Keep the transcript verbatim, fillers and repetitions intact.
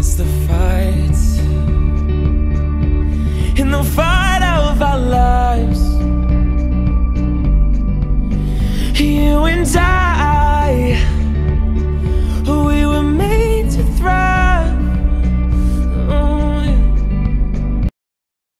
wants to fight in the fight of our lives. You and I